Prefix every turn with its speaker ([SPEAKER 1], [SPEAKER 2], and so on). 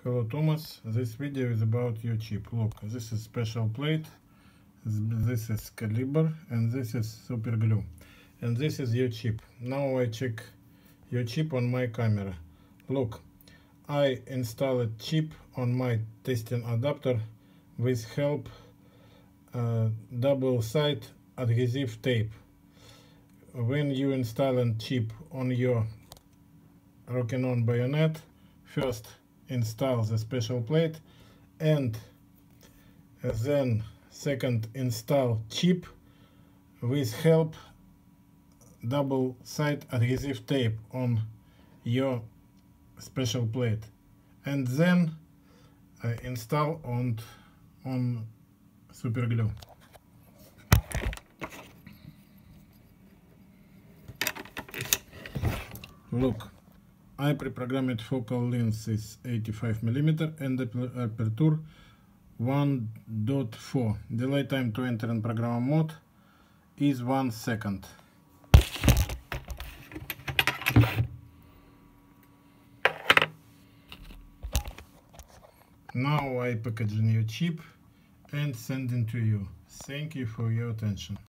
[SPEAKER 1] Hello Thomas, this video is about your chip. Look, this is special plate, this is caliber, and this is super glue. And this is your chip. Now I check your chip on my camera. Look, I installed chip on my testing adapter with help double-side adhesive tape. When you install a chip on your Rokinon bayonet, first install the special plate and then second install chip with help double-side adhesive tape on your special plate, and then install on super glue. Look, I pre-programmed focal length is 85mm and aperture 1.4. Delay time to enter in program mode is 1 second. Now I package a new chip and send it to you. Thank you for your attention.